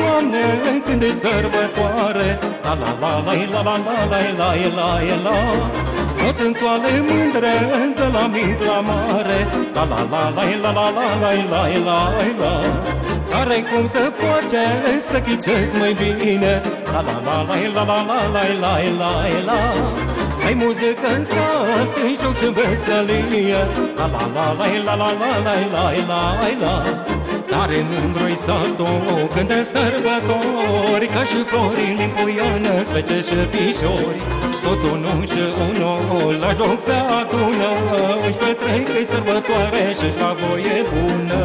Doamne, când e sărbătoare. La la la la la la la la la la la. Toți înțoale mândre, de la mic la mare. La la la la la la la la la la. Care cum să poate să ghicesc mai bine. La la la la la la la la la la la. Ai muzică în sat, în joc și veselie. La la la la la la la la la la la. Tare mândru-i satul când e sărbători, ca și florii din puiană, svece și fișori. Toți unul și unul la joc se adună, își petrec că-i sărbătoare și-și fac voie bună.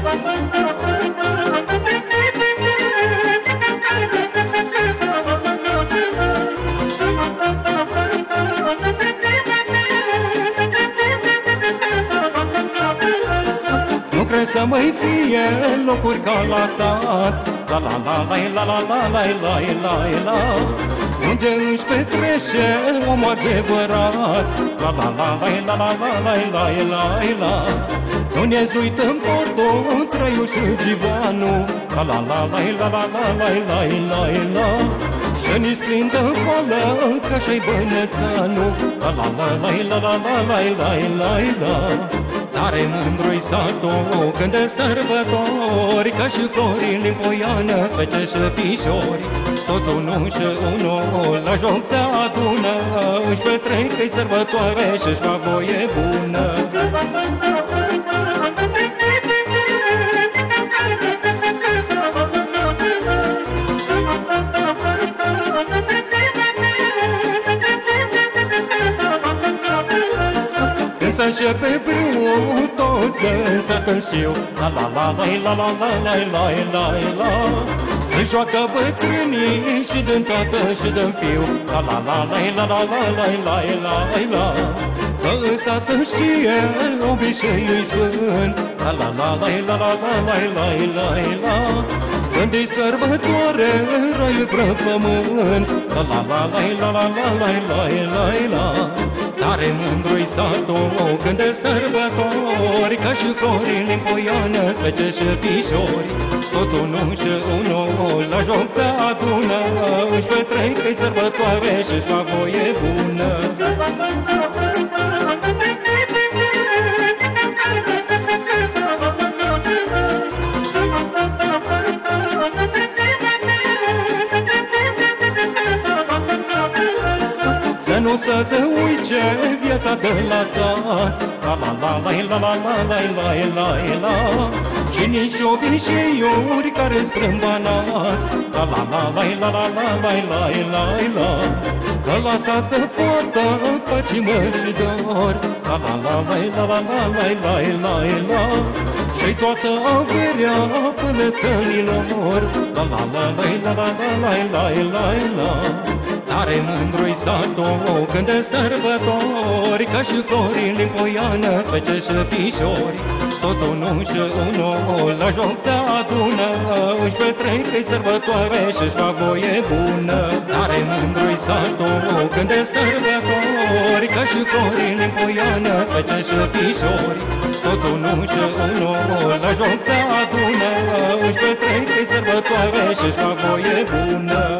Trebuie să mai fie locuri ca la sat. La la la la la la la la la la la. Unde își petrece omul adevărat. La la la la la la la la la la la. Nu ne uităm portul, Traiu și Givanu. La la la la la la la la la la la. Și ni-ți prindă foală, ca și-ai bănețanu. La la la la la la la la la la la. Tare mândru-i satul când e sărbători, ca și florii din poiană, svece și fișori. Toți unul și unul la joc se adună, își petrec că-i sărbătoare și-și fac voie bună. Să începe brâul, toți dansă-n știu. La la la la la la la la la la la. Îi joacă bătrânii și din tată și din fiu. La la la la la la la la la la la. Că însă să știe obișnuii vând. La la la la la la la la la la la. Când-i sărbătoare, raiul vră pământ. La la la la la la la la la la la. Tare mândru-i satul când e sărbători, ca și florii din poiană, svece și fișori. Toți unul și unul la joc se adună, își petrec că-i sărbătoare și-și fac voie bună. Să nu se uice viața de la sat. La la la la la la la la la la la. Și nici obișeiuri care-s brâmbanat. La la la la la la la la la la la. Că la sat se poartă păcimă și dor. La la la la la la la la la la la. Și-i toată averea până țănilor. La la la la la la la la la la. Tare mândru-i satul când e sărbători, ca și florii din poiană, svece și fișori. Toți unul și unul la joc se adună, își petrec că-i sărbătoare și-și fac voie bună. Tare mândru-i satul când e sărbători, ca și florii din poiană, svece și fișori. Toți unul și unul la joc se adună, își petrec că-i sărbătoare și-și fac voie bună.